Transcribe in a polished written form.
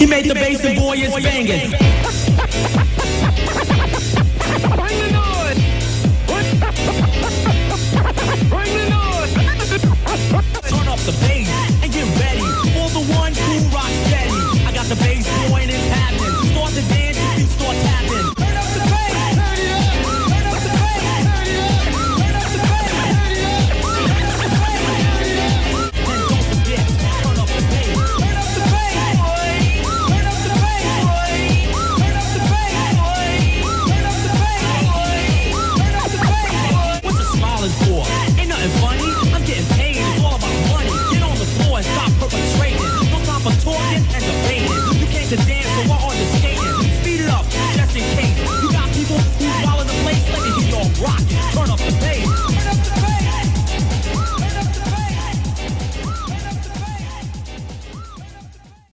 He made the bass and boy is banging. Bring the noise. Bring the noise. Turn up the bass and get ready for the one who rocks steady. I got the bass boy and it's happening. Start to dance, your feet start tapping. Turn up the bass. Turn it up. Turn up the bass. Turn it up. Turn up the bass. Turn it up. Turn up the bass. Turn it up. And don't forget, turn up the bass. Turn up the bass, boy. Turn up the bass, boy. Turn up the bass, boy. Turn up the bass, boy. Turn up the bass, boy. What you smiling for? Ain't nothing funny. I'm getting paid. It's all about money. Get on the floor and stop perpetrating. No time for talking and debating. You came to dance, so why on the stage?